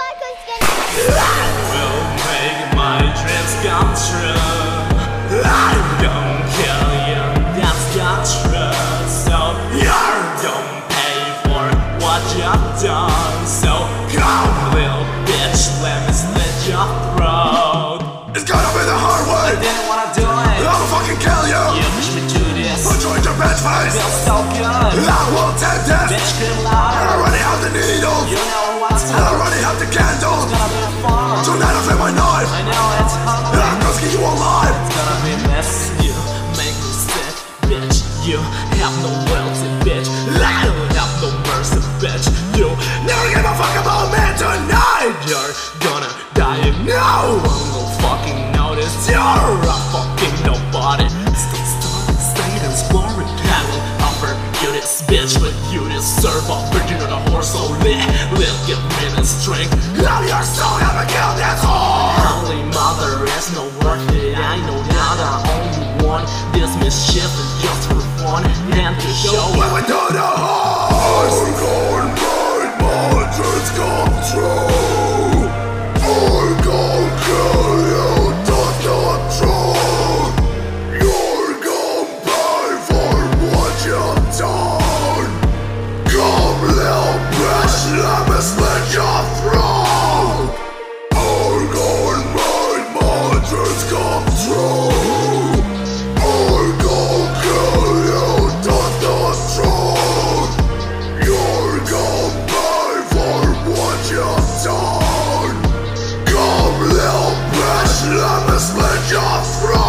I will make my dreams come true. I don't kill you, that's the truth. So you're gonna pay for what you've done. So come, little bitch, let me slit your throat. It's gonna be the hard way. I didn't wanna do it. I'ma fucking kill you. You push me to this. I'll join your bitch face. Feels so good. I will take this. Bitch, scream I louder. already have the needle. You know what's I already have the candle. gonna be fun. Tonight I'll take my knife. I know it's hard. And I'm gonna skin you alive. It's gonna be messy. You make me sick, bitch. You have no loyalty, bitch. I don't have no mercy, bitch. You Never give a fuck about me tonight. You're gonna die if no one will fucking notice. You're a fucking nobody. Stay and exploring. I will offer you this, bitch, but you deserve a virgin on a horse. So live, give me the strength. Love your soul, never kill that whore. Holy mother is no worth it. I know you're the only one. This mischief is just for fun and to show When we do the horse, I'm gonna make my dreams come true. I'm gonna kill you, that's not true. You're gonna pay for what you've done. Come, little bitch, let me slit your throat. I'm gonna make my dreams come true. I'm gonna kill you, that's not true. You're gonna pay for what you've done. Come, little bitch, let me slit your throat.